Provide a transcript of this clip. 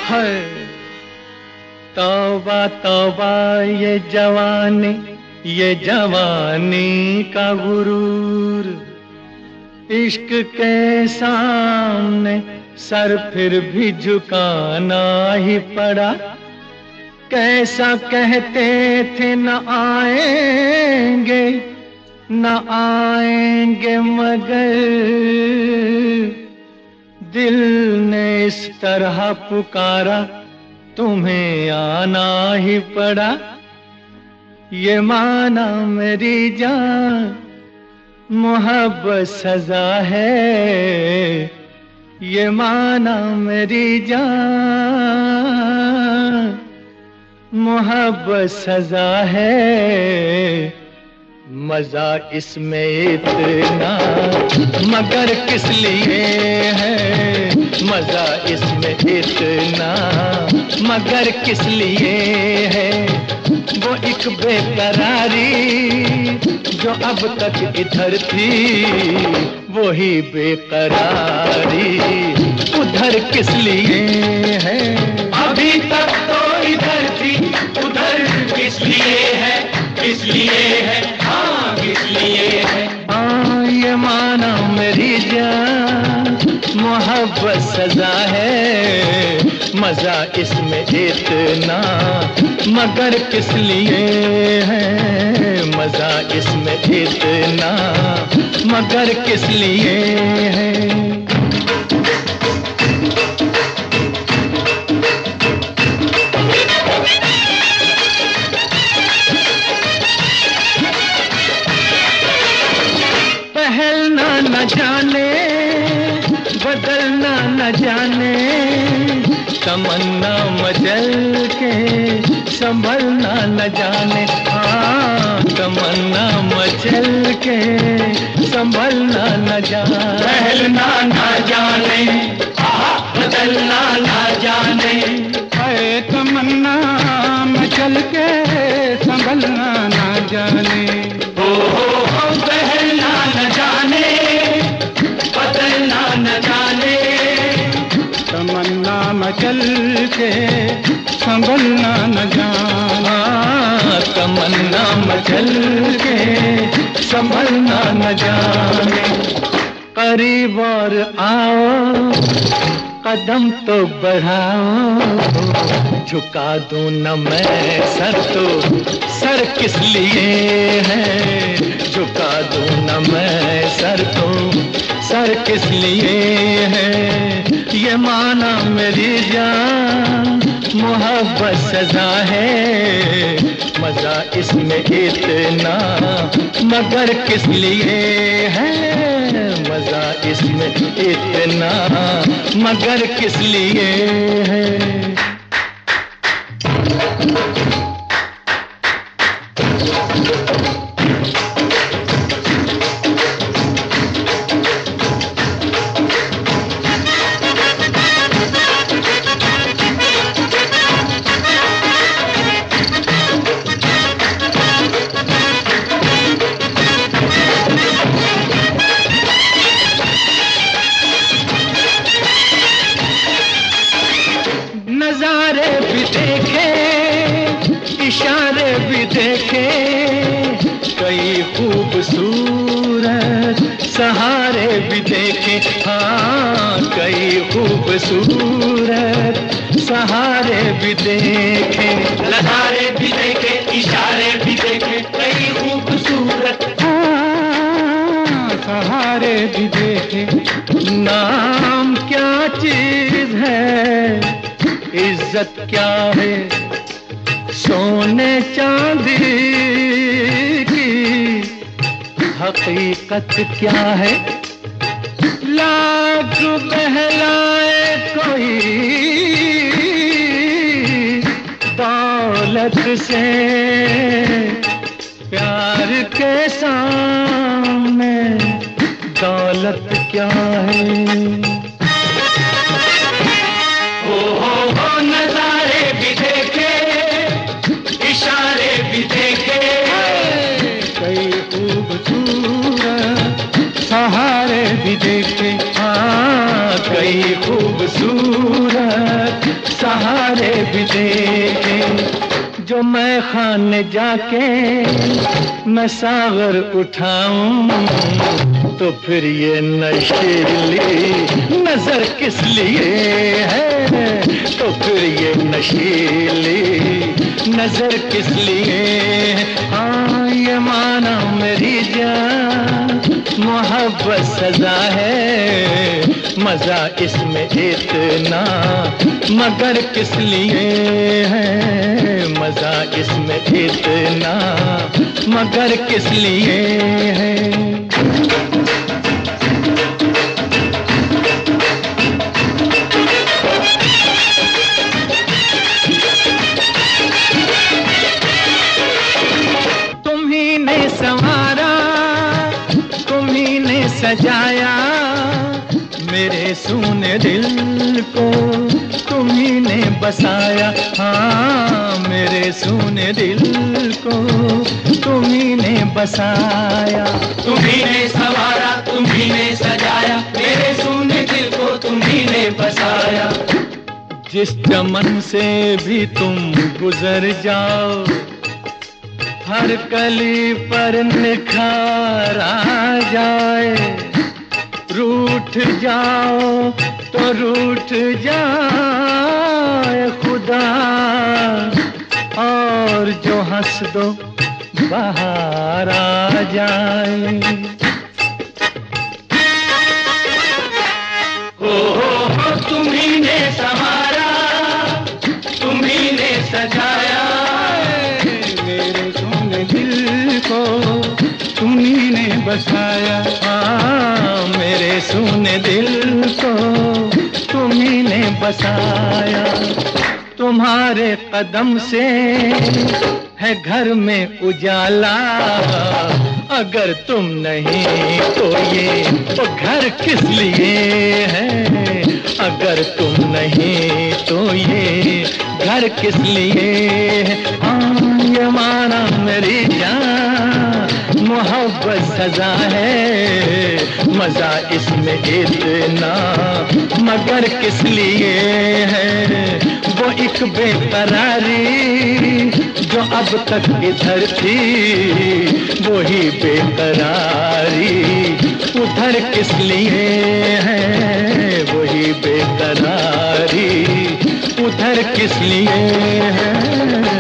है तौबा तौबा ये जवानी का गुरूर। इश्क के सामने सर फिर भी झुकाना ही पड़ा। कैसा कहते थे न आएंगे मगर दिल ने इस तरह पुकारा, तुम्हें आना ही पड़ा। ये माना मेरी जान मोहब्बत सजा है, ये माना मेरी जान मोहब्बत सजा है। मजा इसमें इतना मगर किस लिए है, मजा इसमें इतना मगर किस लिए है। वो एक बेकरारी जो अब तक इधर थी, वही बेकरारी उधर किस लिए है। अभी तक तो इधर थी उधर किस लिए है, किस लिए है, हाँ किस लिए है। हाँ ये माना मेरी जान मोहब्बत सजा है, मजा इसमें इतना मगर किस लिए है, मजा इसमें इतना मगर किस लिए है। पहलना न जाने बदलना न जाने, तमन्ना मचल के संभलना न जाने। हाँ तमन्ना मचल के संभलना न जाने। पहलना न जाने बदलना न जाने, है तमन्ना मचल के संभलना न जाने। हो पहलना न जाने बदलना न जाने, तमन्ना मचल के संभलना न जाना। तमन्ना मचल के संभलना न जाने। करीब और आओ कदम तो बढ़ाओ, झुका दूं न मैं सर तो सर किस लिए है, झुका दूं न मैं सर तो सर किस लिए है। ये माना मेरी जान मोहब्बत सजा है, मजा इसमें इतना मगर किस लिए है, मजा इसमें इतना मगर किस लिए है। नजारे भी देखे इशारे भी देखे, कई खूबसूरत सहारे भी देखे। हाँ कई खूबसूरत सहारे भी देखे, नजारे भी देखे इशारे भी देखे, कई खूबसूरत सहारे भी देखे। नाम क्या चीज है, इज्जत क्या है, सोने चांदी की हकीकत क्या है। लाख बहलाए कोई दौलत से, प्यार के सामने दौलत क्या है। हो नजारे भी देखे इशारे भी देखे, कई खूबसूरत सहारे भी देखे। हाँ कई खूबसूरत सहारे भी देखे। जो मैं खाने जाके मैं सागर उठाऊं तो फिर ये नशीली नजर किस लिए है, तो फिर ये नशीली नजर किस लिए है। हाँ ये माना मेरी जान मोहब्बत सजा है, मजा इसमें इतना मगर किस लिए है, मजा इसमें इतना मगर किस लिए है। तुम्ही ने संवारा, तुम्ही ने सजाया मेरे सूने दिल को, तुम्ही ने बसाया। हाँ मेरे सूने दिल को तुम्ही ने बसाया। तुम्ही ने संवारा, तुम्ही ने सजाया, मेरे सूने दिल को तुम्ही ने बसाया। जिस चमन से भी तुम गुजर जाओ, हर कली पर निखार आ जाए। रूठ जाओ तो रूठ जाए खुदा, और जो हंस दो बाहर आ जाए। हो तुम्ही ने संवारा, तुम्ही ने सजाया मेरे सोने दिल को तुम्ही ने बसाया। हाँ मेरे सोने दिल को तुम्ही ने बसाया। तुम्हारे कदम से है घर में उजाला, अगर तुम नहीं तो ये तो घर किस लिए है, अगर तुम नहीं तो ये घर किस लिए है। ये माना मेरी जान मोहब्बत सजा है, मजा इसमें इतना मगर किस लिए है। वो एक बेकरारी जो अब तक इधर थी, वही बेकरारी उधर किस लिए है, वही बेकरारी उधर किस लिए है।